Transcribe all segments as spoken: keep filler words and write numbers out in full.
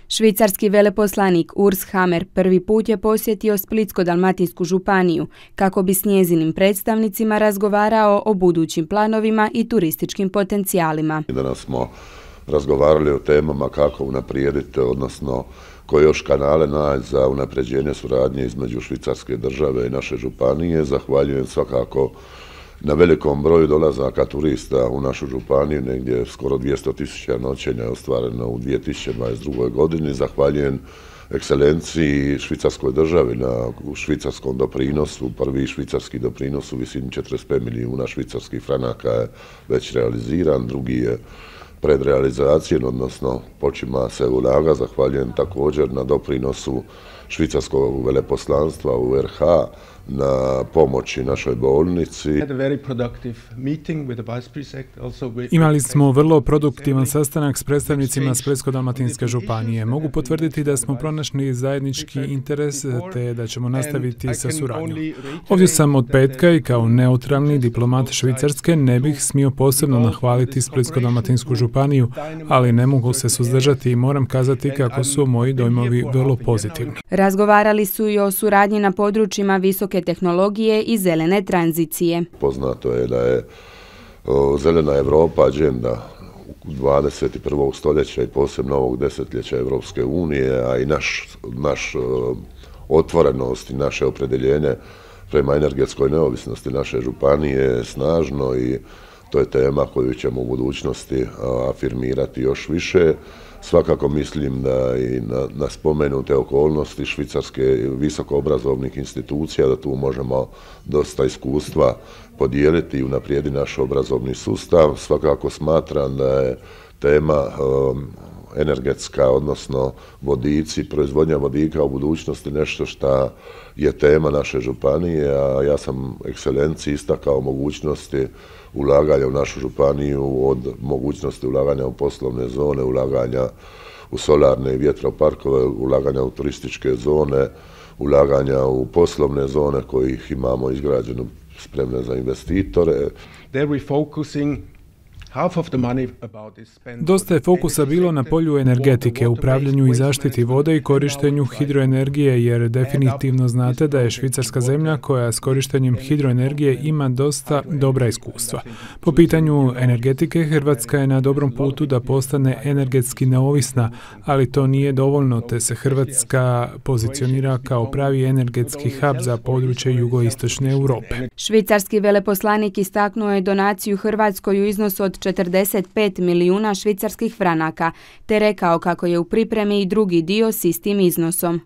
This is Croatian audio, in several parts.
Švicarski veleposlanik Urs Hammer prvi put je posjetio Splitsko-dalmatinsku županiju kako bi s njezinim predstavnicima razgovarao o budućim planovima i turističkim potencijalima. Danas smo razgovarali o temama kako unaprijediti, odnosno koje još kanale naći za unapređenje suradnje između Švicarske države i naše županije. Zahvaljujem svakako na velikom broju dolazaka turista u našu županiju, negdje skoro dvjesto tisuća noćenja je ostvareno u dvije tisuće dvadeset drugoj godini. Zahvaljujem ekscelenciji Švicarskoj državi na švicarskom doprinosu. Prvi švicarski doprinos u visini četrdeset pet milijuna švicarskih franaka je već realiziran, drugi je pred realizacijom, odnosno počima se ulaga. Zahvaljujem također na doprinosu švicarskog veleposlanstva u R H na pomoći našoj bolnici. Imali smo vrlo produktivan sastanak s predstavnicima Splitsko-dalmatinske županije. Mogu potvrditi da smo pronašli zajednički interes te da ćemo nastaviti sa suradnjom. Ovdje sam od petka i kao neutralni diplomat Švicarske ne bih smio posebno nahvaliti Splitsko-dalmatinsku županiju, ali ne mogu se suzdržati i moram kazati kako su moji dojmovi vrlo pozitivni. Razgovarali su i o suradnji na područjima visoke tehnologije i zelene tranzicije. Poznato je da je o, zelena Europa agenda dvadeset prvog stoljeća i posebno ovog desetljeća Evropske unije, a i naš, naš o, otvorenost i naše opredjeljenje prema energetskoj neovisnosti naše županije je snažno i to je tema koju ćemo u budućnosti a, afirmirati još više. Svakako mislim da i na, na spomenute okolnosti švicarske visokoobrazovnih institucija da tu možemo dosta iskustva podijeliti i unaprijediti naš obrazovni sustav. Svakako smatram da je tema um, energetska, odnosno vodici, proizvodnja vodika u budućnosti nešto što je tema naše županije, a ja sam ekscelenciji istakao mogućnosti ulaganja u našu županiju, od mogućnosti ulaganja u poslovne zone, ulaganja u solarne i vjetroparkove, ulaganja u turističke zone, ulaganja u poslovne zone kojih imamo izgrađeno spremne za investitore. Dosta je fokusa bilo na polju energetike, upravljanju i zaštiti vode i korištenju hidroenergije, jer definitivno znate da je Švicarska zemlja koja s korištenjem hidroenergije ima dosta dobra iskustva. Po pitanju energetike, Hrvatska je na dobrom putu da postane energetski neovisna, ali to nije dovoljno, te se Hrvatska pozicionira kao pravi energetski hub za područje jugoistočne Europe. Švicarski veleposlanik istaknuo je donaciju Hrvatskoj u iznosu od četrdeset pet milijuna švicarskih franaka, te rekao kako je u pripremi i drugi dio s istim iznosom.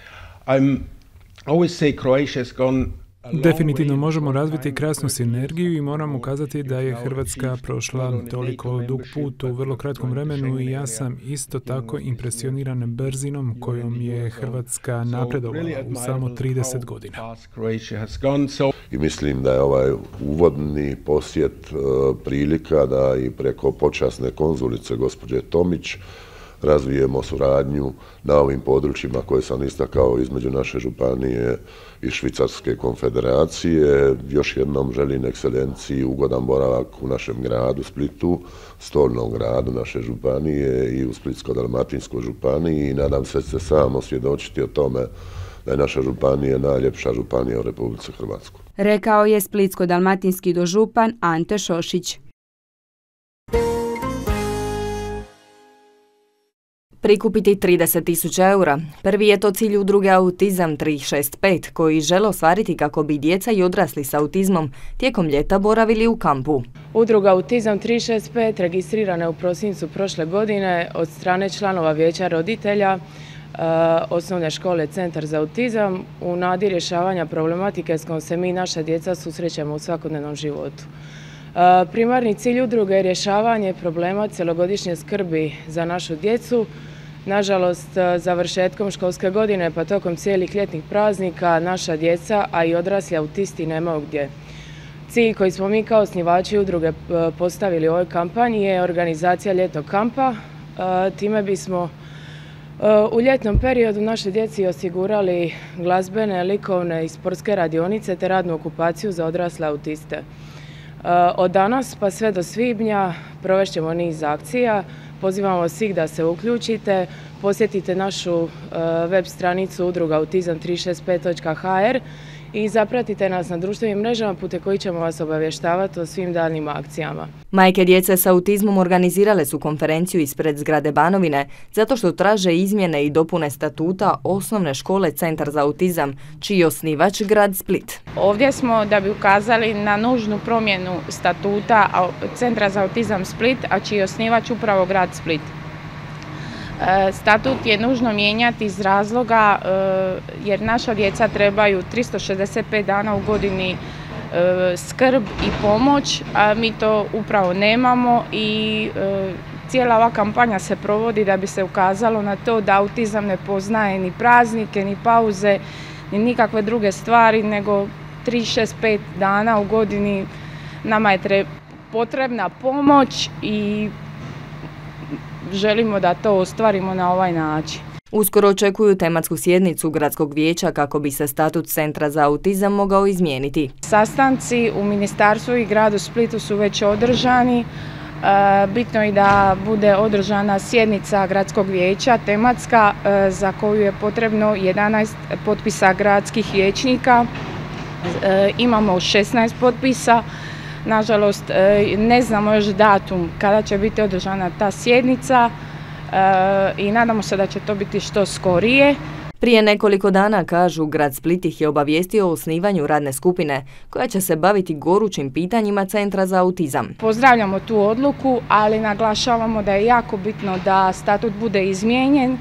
Definitivno možemo razviti krasnu sinergiju i moramo kazati da je Hrvatska prošla toliko dug put u vrlo kratkom vremenu i ja sam isto tako impresioniran brzinom kojom je Hrvatska napredovala u samo trideset godina. I mislim da je ovaj uvodni posjet prilika da i preko počasne konzulice gospođe Tomić razvijemo suradnju na ovim područjima koje sam istakao između naše županije i Švicarske konfederacije. Još jednom želim ekscelenciji ugodan boravak u našem gradu Splitu, stolnom gradu naše županije i u Splitsko-dalmatinskoj županiji i nadam se da će samo svjedočiti o tome da je naša županija najljepša županija u Republici Hrvatskoj. Rekao je splitsko-dalmatinski dožupan Ante Šošić. Prikupiti trideset tisuća eura. Prvi je to cilj udruge Autizam tri šest pet, koji žele ostvariti kako bi djeca i odrasli s autizmom tijekom ljeta boravili u kampu. Udruga Autizam tri šest pet registrirana je u prosincu prošle godine od strane članova vijeća roditelja osnovne škole Centar za autizam u nadi rješavanja problematike s kojom se mi naša djeca susrećemo u svakodnevnom životu. Primarni cilj udruge je rješavanje problema cjelogodišnje skrbi za našu djecu. Nažalost, završetkom školske godine pa tokom cijelih ljetnih praznika naša djeca, a i odrasli autisti nemaju gdje. Cilj koji smo mi kao osnivači udruge postavili u ovoj kampanji je organizacija ljetnog kampa. Time bismo u ljetnom periodu našoj djeci osigurali glazbene, likovne i sportske radionice te radnu okupaciju za odrasle autiste. Od danas pa sve do svibnja provešćemo niz akcija. Pozivamo svih da se uključite, posjetite našu web stranicu udruga autizam tri šest pet točka ha er i zapratite nas na društvenim mrežama putem kojih ćemo vas obavještavati o svim daljnjim akcijama. Majke djece s autizmom organizirale su konferenciju ispred zgrade Banovine zato što traže izmjene i dopune statuta osnovne škole Centar za autizam, čiji je osnivač grad Split. Ovdje smo da bi ukazali na nužnu promjenu statuta Centra za autizam Split, a čiji je osnivač upravo grad Split. Statut je nužno mijenjati iz razloga jer naša djeca trebaju tristo šezdeset pet dana u godini skrb i pomoć, a mi to upravo nemamo i cijela ova kampanja se provodi da bi se ukazalo na to da autizam ne poznaje ni praznike, ni pauze, ni nikakve druge stvari, nego tri šest pet dana u godini nama je potrebna pomoć i želimo da to ostvarimo na ovaj način. Uskoro očekuju tematsku sjednicu gradskog vijeća kako bi se statut Centra za autizam mogao izmijeniti. Sastanci u ministarstvu i gradu Splitu su već održani. Bitno je da bude održana sjednica gradskog vijeća tematska za koju je potrebno jedanaest potpisa gradskih vijećnika. Imamo šesnaest potpisa. Nažalost, ne znamo još datum kada će biti održana ta sjednica i nadamo se da će to biti što skorije. Prije nekoliko dana, kažu, grad Split ih je obavijestio o osnivanju radne skupine koja će se baviti gorućim pitanjima Centra za autizam. Pozdravljamo tu odluku, ali naglašavamo da je jako bitno da statut bude izmijenjen,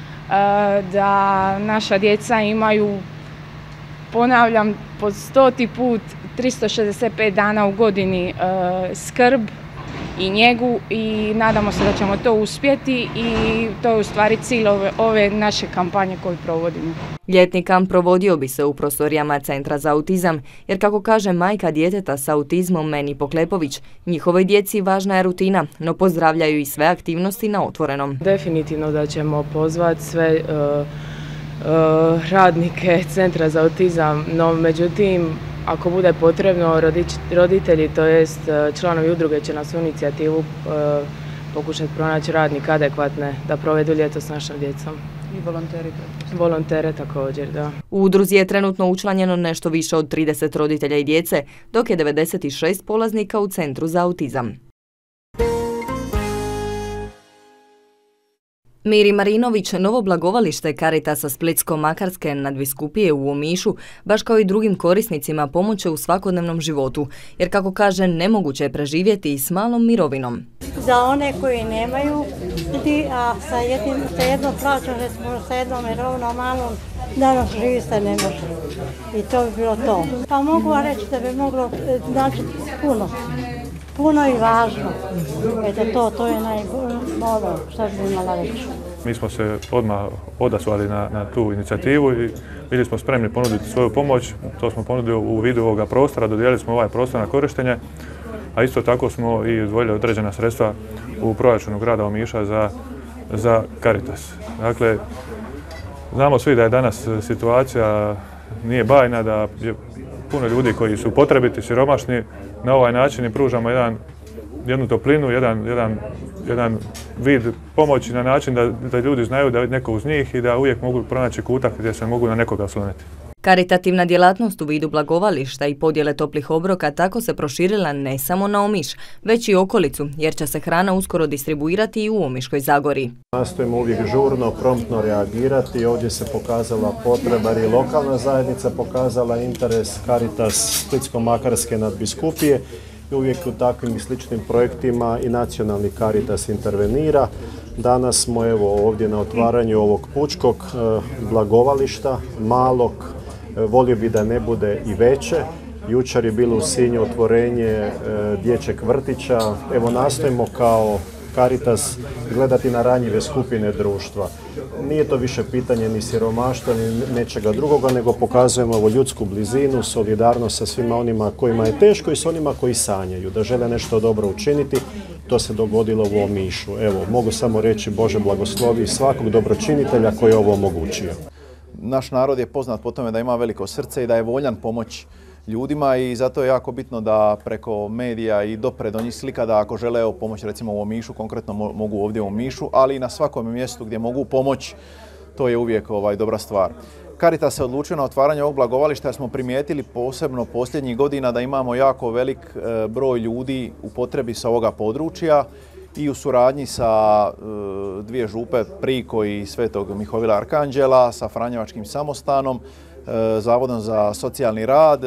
da naša djeca imaju, ponavljam po stoti put, tristo šezdeset pet dana u godini skrb i njegu i nadamo se da ćemo to uspjeti i to je u stvari cilj ove, ove naše kampanje koju provodimo. Ljetni kamp provodio bi se u prostorijama Centra za autizam, jer kako kaže majka djeteta s autizmom Meni Poklepović, njihovoj djeci važna je rutina, no pozdravljaju i sve aktivnosti na otvorenom. Definitivno da ćemo pozvati sve uh, uh, radnike Centra za autizam, no međutim ako bude potrebno, roditelji, to jest članovi udruge će na svu inicijativu uh, pokušati pronaći radnike adekvatne da provedu ljeto s našom djecom. I volonteri? Volontere također, da. U udruzi je trenutno učlanjeno nešto više od trideset roditelja i djece, dok je devedeset šest polaznika u Centru za autizam. Miri Marinović, novo blagovalište Caritasa Splitsko-Makarske nadbiskupije u Omišu, baš kao i drugim korisnicima, pomoće u svakodnevnom životu, jer kako kaže, nemoguće je preživjeti i s malom mirovinom. Za one koji nemaju, a sa, jednim, sa jednom plaćom, recimo sa jednom mirovinom malom, danas živi se ne može. I to bi bilo to. Pa mogu reći da bi moglo znači puno. Puno i važno. Eto to, to je najbolje što bi imala reći. Mi smo se odmah odazvali na, na tu inicijativu i bili smo spremni ponuditi svoju pomoć. To smo ponudili u vidu ovoga prostora, dodijelili smo ovaj prostor na korištenje, a isto tako smo i izdvojili određena sredstva u proračunu grada Omiša za, za Caritas. Dakle, znamo svi da je danas situacija nije bajna, da je puno ljudi koji su potrebiti, siromašni, na ovaj način im pružamo jedan, jednu toplinu, jedan, jedan, jedan vid pomoći na način da, da ljudi znaju da je neko uz njih i da uvijek mogu pronaći kutak gdje se mogu na nekoga osloniti. Karitativna djelatnost u vidu blagovališta i podjele toplih obroka tako se proširila ne samo na Omiš, već i okolicu, jer će se hrana uskoro distribuirati i u Omiškoj Zagori. Nastojimo uvijek žurno, promptno reagirati. Ovdje se pokazala potreba i lokalna zajednica pokazala interes Caritas Splitsko-Makarske nadbiskupije i uvijek u takvim i sličnim projektima i nacionalni Caritas intervenira. Danas smo evo ovdje na otvaranju ovog pučkog eh, blagovališta, malog, eh, volio bi da ne bude i veće. Jučer je bilo u Sinju otvorenje eh, dječjeg vrtića. Evo nastojimo kao Caritas gledati na ranjive skupine društva. Nije to više pitanje ni siromaštva, ni nečega drugoga, nego pokazujemo ovo ljudsku blizinu, solidarnost sa svima onima kojima je teško i s onima koji sanjaju, da žele nešto dobro učiniti. To se dogodilo u Omišu. Evo, mogu samo reći Bože blagoslovi svakog dobročinitelja koji je ovo omogućio. Naš narod je poznat po tome da ima veliko srce i da je voljan pomoći ljudima i zato je jako bitno da preko medija i dopre do njih slika da ako žele evo, pomoći recimo u Omišu, konkretno mogu ovdje u Omišu, ali i na svakom mjestu gdje mogu pomoći, to je uvijek ovaj, dobra stvar. Caritas se odlučio na otvaranje ovog blagovališta jer smo primijetili posebno posljednjih godina da imamo jako velik e, broj ljudi u potrebi sa ovoga područja i u suradnji sa e, dvije župe Priko i Svetog Mihovila Arkanđela, sa Franjevačkim samostanom, e, Zavodom za socijalni rad, e,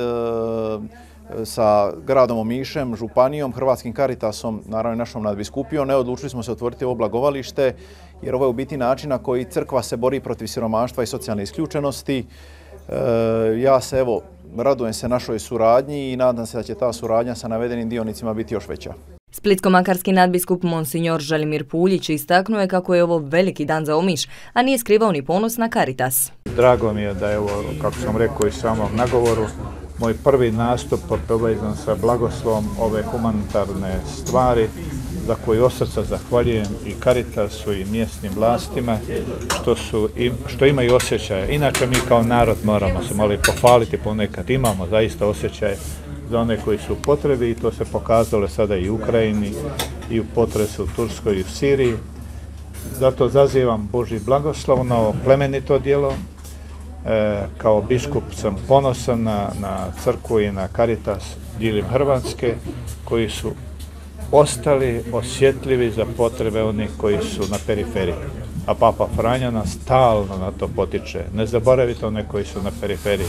sa gradom Omišem, županijom, Hrvatskim Caritasom, naravno i našom nadbiskupijom. Ne odlučili smo se otvoriti ovo blagovalište jer ovo je u biti način na koji crkva se bori protiv siromaštva i socijalne isključenosti. E, ja se evo radujem se našoj suradnji i nadam se da će ta suradnja sa navedenim dionicima biti još veća. Splitsko-makarski nadbiskup Monsignor Želimir Puljić istaknuo je kako je ovo veliki dan za Omiš, a nije skrivao ni ponos na Caritas. Drago mi je da je ovo, kako sam rekao i samom nagovoru, moj prvi nastup povezan sa blagoslovom ove humanitarne stvari za koju od srca zahvaljujem i Caritasu i mjesnim vlastima što, su, što imaju osjećaje. Inače mi kao narod moramo se malo pohvaliti ponekad, imamo zaista osjećaje za one koji su u potrebi i to se pokazalo sada i u Ukrajini i u potresu u Turskoj i u Siriji. Zato zazivam Božji blagoslov na ovo plemenito djelo. E, kao biskup sam ponosan na, na crkvu i na Caritas diljem Hrvatske koji su ostali osjetljivi za potrebe onih koji su na periferiji. A Papa Franjo nas stalno na to potiče. Ne zaboravite one koji su na periferiji.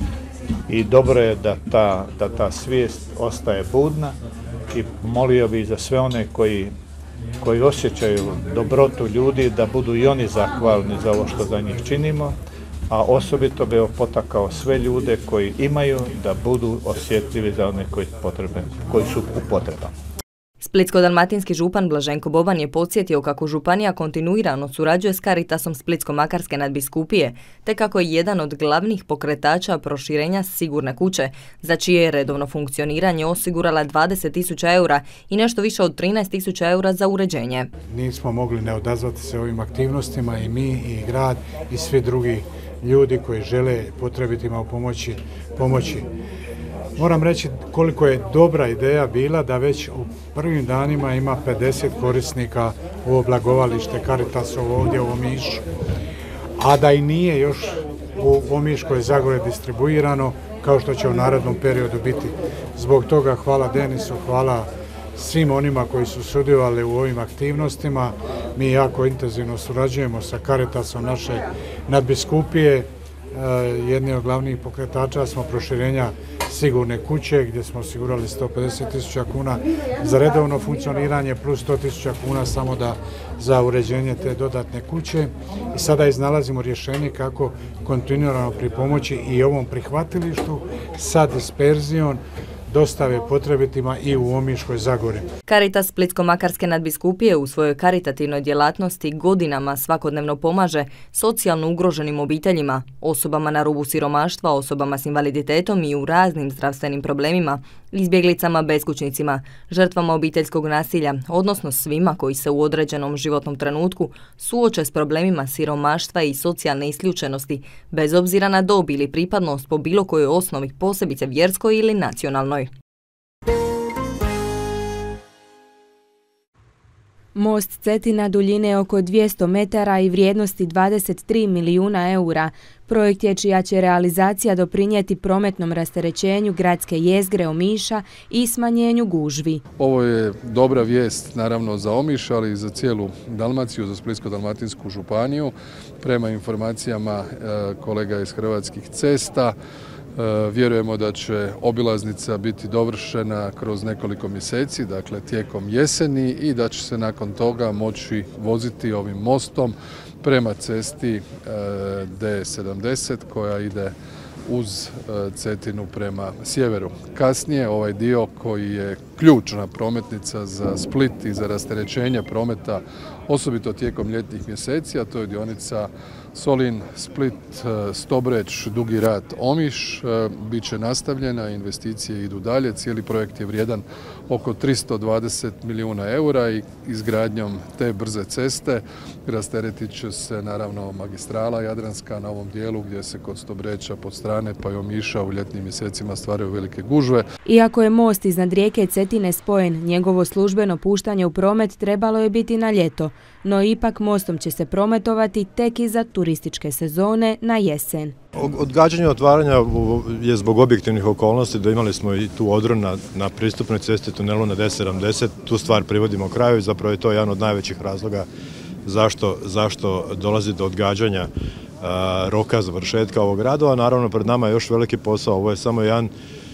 I dobro je da ta, da ta svijest ostaje budna i molio bih za sve one koji, koji osjećaju dobrotu ljudi da budu i oni zahvalni za ovo što za njih činimo, a osobito bih potakao sve ljude koji imaju da budu osjetljivi za one koji, potrebe, koji su u potrebama. Splitsko-dalmatinski župan Blaženko Boban je podsjetio kako županija kontinuirano surađuje s Caritasom Splitsko-makarske nadbiskupije, te kako je jedan od glavnih pokretača proširenja sigurne kuće, za čije je redovno funkcioniranje osigurala dvadeset tisuća eura i nešto više od trinaest tisuća eura za uređenje. Nismo mogli ne odazvati se ovim aktivnostima i mi i grad i svi drugi ljudi koji žele potrebitima u pomoći, pomoći. Moram reći koliko je dobra ideja bila da već u prvim danima ima pedeset korisnika ovo blagovalište Caritasovo ovdje u Omišu, a da i nije još u Omiškoj Zagore distribuirano kao što će u narednom periodu biti. Zbog toga hvala Denisu, hvala svim onima koji su sudjelovali u ovim aktivnostima. Mi jako intenzivno surađujemo sa Caritasom naše nadbiskupije. Jedni od glavnih pokretača smo proširenja sigurne kuće gdje smo osigurali sto pedeset tisuća kuna za redovno funkcioniranje plus sto tisuća kuna samo da za uređenje te dodatne kuće. I sada iznalazimo rješenje kako kontinuirano pripomoći i ovom prihvatilištu sa disperzijom dostave potrebitima i u Omiškoj Zagori. Caritas Splitsko-makarske nadbiskupije u svojoj karitativnoj djelatnosti godinama svakodnevno pomaže socijalno ugroženim obiteljima, osobama na rubu siromaštva, osobama s invaliditetom i u raznim zdravstvenim problemima, izbjeglicama, beskućnicima, žrtvama obiteljskog nasilja, odnosno svima koji se u određenom životnom trenutku suoče s problemima siromaštva i socijalne isključenosti, bez obzira na dob ili pripadnost po bilo kojoj osnovi, posebice vjerskoj ili nacionalnoj. Most Cetina duljine oko dvjesto metara i vrijednosti dvadeset tri milijuna eura. Projekt je čija će realizacija doprinijeti prometnom rasterećenju gradske jezgre Omiša i smanjenju gužvi. Ovo je dobra vijest naravno za Omiš, ali i za cijelu Dalmaciju, za Splitsko-dalmatinsku županiju. Prema informacijama kolega iz Hrvatskih cesta, vjerujemo da će obilaznica biti dovršena kroz nekoliko mjeseci, dakle tijekom jeseni, i da će se nakon toga moći voziti ovim mostom prema cesti D sedamdeset koja ide uz Cetinu prema sjeveru. Kasnije ovaj dio koji je ključna prometnica za Split i za rasterećenje prometa, osobito tijekom ljetnih mjeseci, a to je dionica Solin, Split, Stobreć, Dugi Rat, Omiš, bit će nastavljena, investicije idu dalje, cijeli projekt je vrijedan oko tristo dvadeset milijuna eura i izgradnjom te brze ceste rasteretit će se naravno magistrala Jadranska na ovom dijelu gdje se kod Stobreća pod strane pa i Omiša u ljetnim mjesecima stvaraju velike gužve. Iako je most iznad rijeke Cetine spojen, njegovo službeno puštanje u promet trebalo je biti na ljeto, no ipak mostom će se prometovati tek iza turističke sezone na jesen. Odgađanje otvaranja je zbog objektivnih okolnosti, da imali smo i tu odron na, na pristupnoj cesti tunelu na D sedamdeset, tu stvar privodimo kraju i zapravo je to jedan od najvećih razloga zašto, zašto dolazi do odgađanja a, roka završetka ovog radova. Naravno, pred nama je još veliki posao, ovo je samo jedan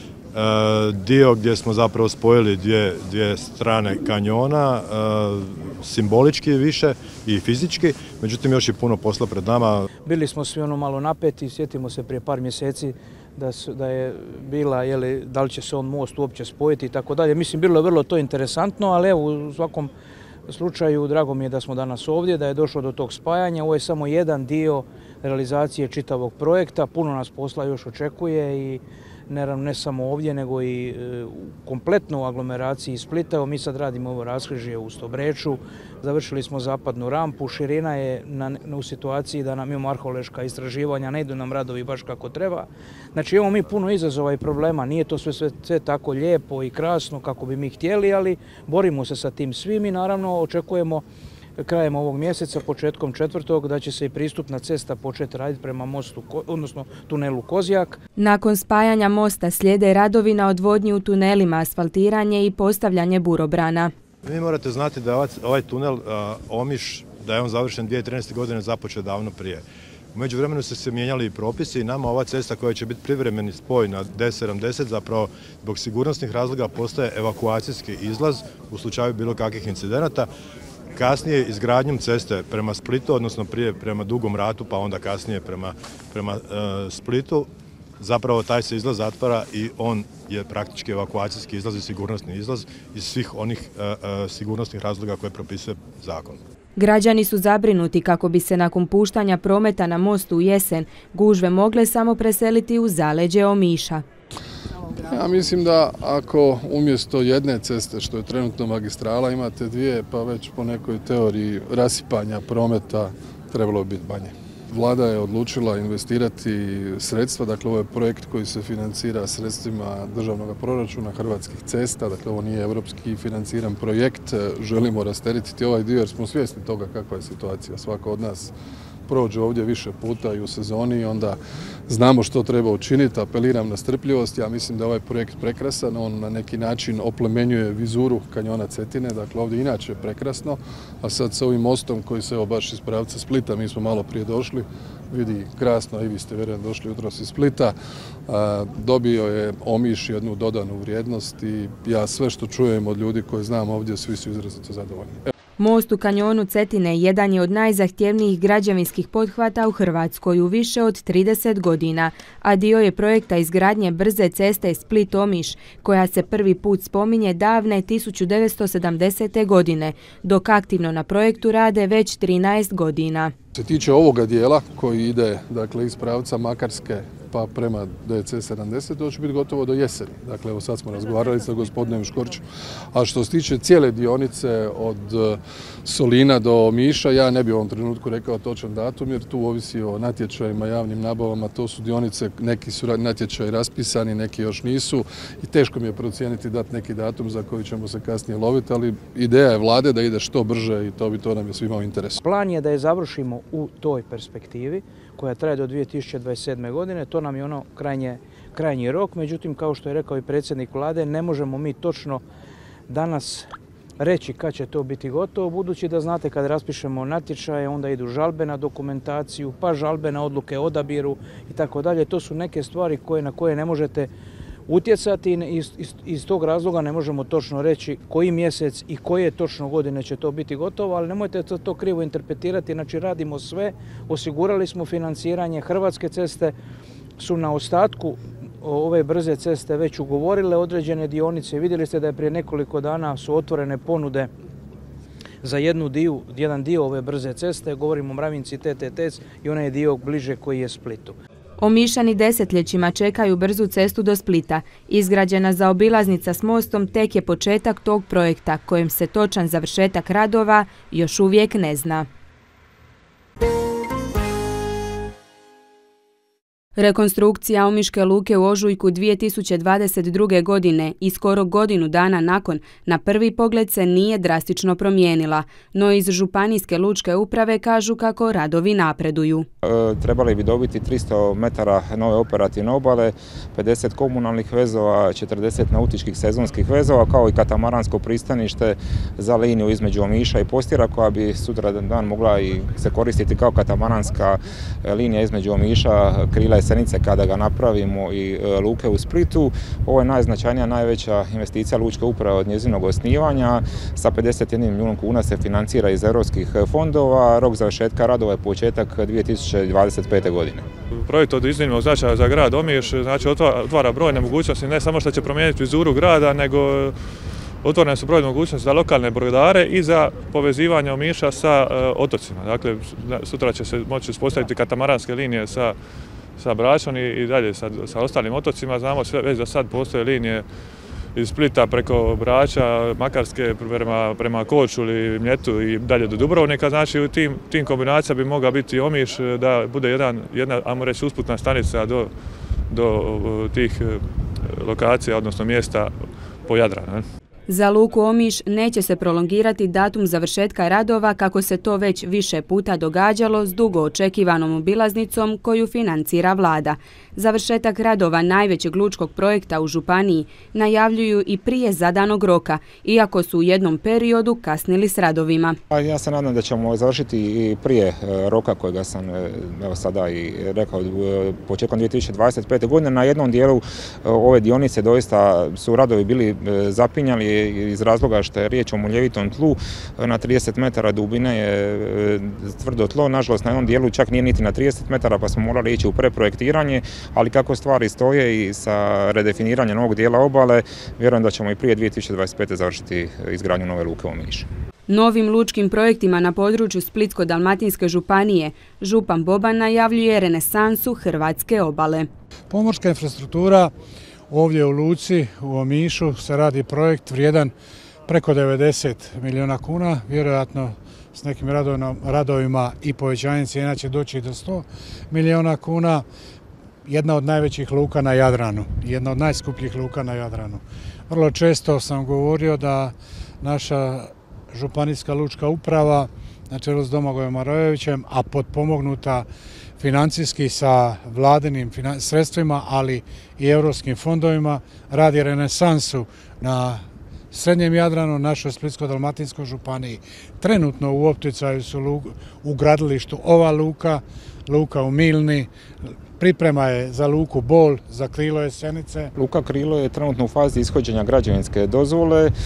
a, dio gdje smo zapravo spojili dvije, dvije strane kanjona, a, simbolički više i fizički, međutim još je puno posla pred nama. Bili smo svi ono malo napeti, sjetimo se prije par mjeseci da, su, da je bila, jeli, da li će se on most uopće spojiti i tako dalje. Mislim, bilo je vrlo to interesantno, ali evo u svakom slučaju drago mi je da smo danas ovdje, da je došlo do tog spajanja. Ovo je samo jedan dio realizacije čitavog projekta, puno nas posla još očekuje i naravno ne samo ovdje, nego i e, kompletno u aglomeraciji Splita. Evo, mi sad radimo ovo raskrižje u Stobreču, završili smo zapadnu rampu, širina je na, u situaciji da nam imamo arheološka istraživanja, ne idu nam radovi baš kako treba. Znači imamo mi puno izazova i problema, nije to sve, sve, sve tako lijepo i krasno kako bi mi htjeli, ali borimo se sa tim svim i naravno očekujemo krajem ovog mjeseca, početkom četvrtog, da će se i pristupna cesta početi raditi prema mostu, odnosno tunelu Kozjak. Nakon spajanja mosta slijede radovi na odvodnji u tunelima, asfaltiranje i postavljanje burobrana. Vi morate znati da ovaj, ovaj tunel uh, Omiš, da je on završen dvije tisuće trinaeste. godine, započeo davno prije. U međuvremenu su se mijenjali i propisi i nama ova cesta koja će biti privremeni spoj na D sedamdeset zapravo zbog sigurnosnih razloga postaje evakuacijski izlaz u slučaju bilo kakvih incidenata. Kasnije izgradnjom ceste prema Splitu, odnosno prije prema Dugom Ratu, pa onda kasnije prema, prema uh, Splitu, zapravo taj se izlaz zatvara i on je praktički evakuacijski izlaz i sigurnosni izlaz iz svih onih uh, uh, sigurnosnih razloga koje propisuje zakon. Građani su zabrinuti kako bi se nakon puštanja prometa na mostu u jesen gužve mogle samo preseliti u zaleđe Omiša. Ja mislim da ako umjesto jedne ceste, što je trenutno magistrala, imate dvije, pa već po nekoj teoriji rasipanja prometa trebalo bi biti manje. Vlada je odlučila investirati sredstva, dakle ovo je projekt koji se financira sredstvima državnog proračuna Hrvatskih cesta, dakle ovo nije europski financiran projekt, želimo rasteretiti ovaj dio jer smo svjesni toga kakva je situacija. Svako od nas prođe ovdje više puta i u sezoni, onda znamo što treba učiniti, apeliram na strpljivost. Ja mislim da je ovaj projekt prekrasan, on na neki način oplemenjuje vizuru kanjona Cetine, dakle ovdje inače je prekrasno, a sad sa ovim mostom koji se evo baš iz pravca Splita, mi smo malo prije došli, vidi krasno, i vi ste vjerujem došli jutros iz Splita, dobio je Omiš jednu dodanu vrijednost i ja sve što čujem od ljudi koje znam ovdje, svi su izrazito zadovoljni. Most u kanjonu Cetine jedan je od najzahtjevnijih građevinskih pothvata u Hrvatskoj u više od trideset godina, a dio je projekta izgradnje brze ceste Split-Omiš, koja se prvi put spominje davne tisuću devetsto sedamdesete. godine, dok aktivno na projektu rade već trinaest godina. Što se tiče ovoga dijela koji ide dakle, iz pravca Makarske pa prema D C sedamdeset, to će biti gotovo do jeseni. Dakle, evo sad smo razgovarali sa gospodinom Škorćem. A što se tiče cijele dionice od Solina do Omiša, ja ne bih u ovom trenutku rekao točan datum, jer tu ovisi o natječajima, javnim nabavama. To su dionice, neki su natječaji raspisani, neki još nisu. I teško mi je procijeniti dati neki datum za koji ćemo se kasnije loviti, ali ideja je vlade da ide što brže i to bi to nam je svima u interesu. Plan je da je završimo u toj perspektivi koja traje do dvije tisuće dvadeset sedme. godine, to nam je ono krajnje, krajnji rok, međutim kao što je rekao i predsjednik vlade, ne možemo mi točno danas reći kad će to biti gotovo, budući da znate kad raspišemo natječaje, onda idu žalbe na dokumentaciju, pa žalbe na odluke o odabiru i tako dalje. To su neke stvari koje, na koje ne možete utjecati i iz, iz, iz tog razloga ne možemo točno reći koji mjesec i koje točno godine će to biti gotovo, ali nemojte to, to krivo interpretirati, znači radimo sve, osigurali smo financiranje, Hrvatske ceste su na ostatku ove brze ceste već ugovorile određene dionice, vidjeli ste da je prije nekoliko dana su otvorene ponude za jednu dio, jedan dio ove brze ceste, govorimo o Mravinci T T T S i onaj dio bliže koji je Splitu. Omišani desetljećima čekaju brzu cestu do Splita. Izgrađena zaobilaznica s mostom tek je početak tog projekta, kojem se točan završetak radova još uvijek ne zna. Rekonstrukcija Omiške luke u ožujku dvije tisuće dvadeset druge. godine i skoro godinu dana nakon na prvi pogled se nije drastično promijenila, no iz Županijske lučke uprave kažu kako radovi napreduju. E, trebali bi dobiti tristo metara nove operativne obale, pedeset komunalnih vezova, četrdeset nautičkih sezonskih vezova, kao i katamaransko pristanište za liniju između Omiša i Postira, koja bi sutra dan mogla i se koristiti kao katamaranska linija između Omiša, Krila i Senice kada ga napravimo i luke u Splitu. Ovo je najznačajnija, najveća investicija lučke uprave od njezinog osnivanja. Sa pedeset jedan milijun kuna se financira iz europskih fondova. Rok završetka radova je početak dvije tisuće dvadeset pete. godine. Projekt od iznimnog značaja za grad Omiš, znači otvara brojne mogućnosti, ne samo što će promijeniti vizuru grada, nego otvorene su brojne mogućnosti za lokalne brodare i za povezivanje Omiša sa otocima. Dakle, sutra će se moći uspostaviti katamaranske linije sa sa Bračom i, i dalje sa, sa ostalim otocima. Znamo sve već da sad postoje linije iz Splita preko Brača, Makarske prema, prema Korčuli, Mljetu i dalje do Dubrovnika. Znači u tim, tim kombinacija bi mogla biti Omiš da bude jedan, jedna, ajmo reći, usputna stanica do, do tih lokacija, odnosno mjesta po Jadranu. Za luku Omiš neće se prolongirati datum završetka radova kako se to već više puta događalo s dugo očekivanom obilaznicom koju financira vlada. Završetak radova najvećeg lučkog projekta u županiji najavljuju i prije zadanog roka, iako su u jednom periodu kasnili s radovima. Ja se nadam da ćemo završiti i prije roka kojega sam evo sada i rekao početkom dvije tisuće dvadeset pete. godine. Na jednom dijelu ove dionice doista su radovi bili zapinjali iz razloga što je riječ o muljevitom tlu. Na trideset metara dubine je tvrdo tlo, nažalost na jednom dijelu čak nije niti na trideset metara, pa smo morali ići u preprojektiranje, ali kako stvari stoje i sa redefiniranjem ovog dijela obale, vjerujem da ćemo i prije dvije tisuće dvadeset pete. završiti izgradnju nove luke u Omišu. Novim lučkim projektima na području Splitsko-dalmatinske županije župan Boban najavljuje renesansu hrvatske obale. Pomorska infrastruktura ovdje u luci u Omišu se radi projekt vrijedan preko devedeset milijuna kuna, vjerojatno s nekim radovima i povećanjem cijena će doći do sto milijuna kuna. Jedna od najvećih luka na Jadranu, jedna od najskupljih luka na Jadranu. Vrlo često sam govorio da naša županijska lučka uprava na čelu s Domagojem Marojevićem, a potpomognuta financijski sa vladinim sredstvima, ali i europskim fondovima, radi renesansu na srednjem Jadranu, našoj Splitsko-dalmatinskoj županiji. Trenutno u opticaju su u gradilištu ova luka, luka u Milni, priprema je za luku Bol, za Krilo i Senice. Luka Krilo je trenutno u fazi ishođenja građevinske dozvole. E,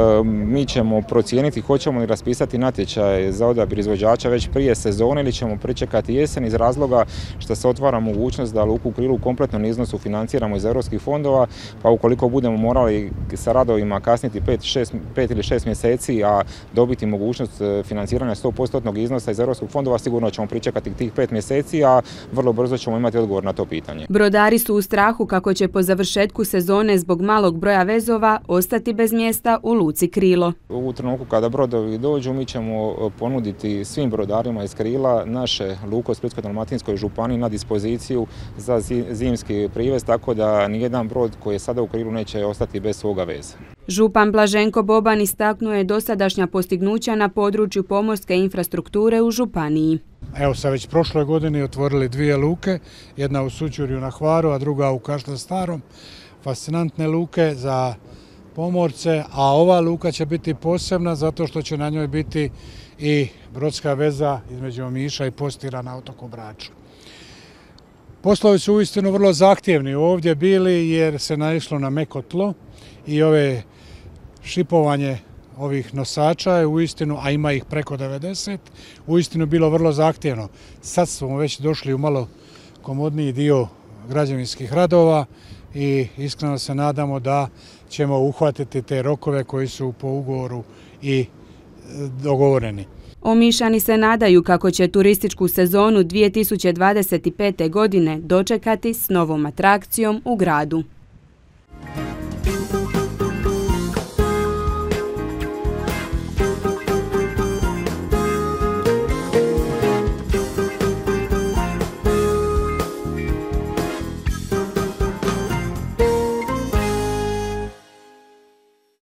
mi ćemo procijeniti hoćemo li raspisati natječaj za odabir izvođača već prije sezone ili ćemo pričekati jesen iz razloga što se otvara mogućnost da luku Krilo u kompletnom iznosu financiramo iz europskih fondova, pa ukoliko budemo morali sa radovima kasniti pet ili šest mjeseci, a dobiti mogućnost financiranja sto posto iznosa iz europskih fondova, sigurno ćemo pričekati tih pet mjeseci, a vrlo brzo ćemo imati odgovor na to pitanje. Brodari su u strahu kako će po završetku sezone zbog malog broja vezova ostati bez mjesta u luci Krilo. U trenutku kada brodovi dođu, mi ćemo ponuditi svim brodarima iz Krila naše luke u Splitsko-dalmatinskoj županiji na dispoziciju za zimski privez, tako da nijedan brod koji je sada u Krilu neće ostati bez svoga veza. Župan Blaženko Boban istaknuo je dosadašnja postignuća na području pomorske infrastrukture u županiji. Evo sad već prošle godine otvorili dvije luke, jedna u Sućurju na Hvaru, a druga u Kaštel Starom. Fascinantne luke za pomorce, a ova luka će biti posebna zato što će na njoj biti i brodska veza između Omiša i Postira na otoku Braču. Poslovi su uistinu vrlo zahtjevni ovdje bili jer se naišlo na meko tlo i ove šipovanje ovih nosača je uistinu, a ima ih preko devedeset, uistinu bilo vrlo zahtjevno. Sad smo već došli u malo komodniji dio građevinskih radova i iskreno se nadamo da ćemo uhvatiti te rokove koji su po ugovoru i dogovoreni. Omišani se nadaju kako će turističku sezonu dvije tisuće dvadeset pete. godine dočekati s novom atrakcijom u gradu.